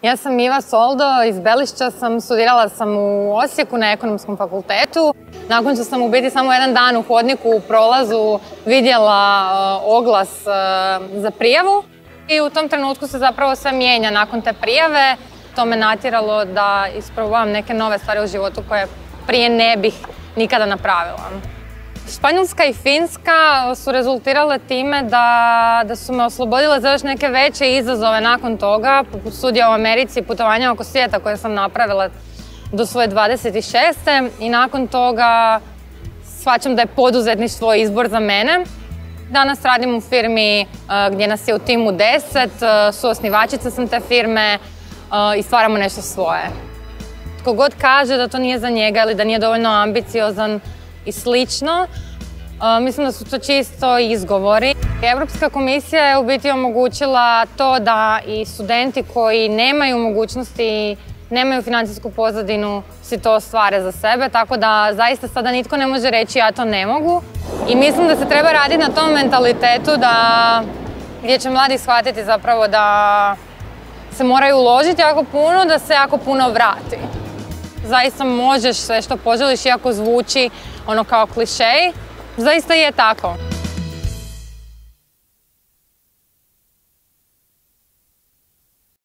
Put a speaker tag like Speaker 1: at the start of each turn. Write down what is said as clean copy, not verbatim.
Speaker 1: Ja sam Iva Soldo, iz Belišća sam, studirala sam u Osijeku na Ekonomskom fakultetu. Nakon što sam u biti samo jedan dan u hodniku u prolazu vidjela oglas za prijavu i u tom trenutku se zapravo sve mijenja nakon te prijave. To me natjeralo da isprobavam neke nove stvari u životu koje prije ne bih nikada napravila. Španjolska i Finska su rezultirale time da su me oslobodile za još neke veće izazove nakon toga, poput studija u Americi i putovanja oko svijeta koje sam napravila do svoje 26. I nakon toga shvaćam da je poduzetništvo izbor za mene. Danas radim u firmi gdje nas je u timu 10, suosnivačica sam te firme i stvaramo nešto svoje. Tko god kaže da to nije za njega ili da nije dovoljno ambiciozan i slično, mislim da su to čisto izgovori. Europska komisija je u biti omogućila to da i studenti koji nemaju mogućnosti, nemaju financijsku pozadinu, si to ostvare za sebe, tako da zaista sada nitko ne može reći ja to ne mogu. I mislim da se treba raditi na tom mentalitetu gdje će mladi shvatiti zapravo da se moraju uložiti jako puno, da se jako puno vrati. Zaista možeš sve što poželiš, iako zvuči ono kao klišej, zaista je tako.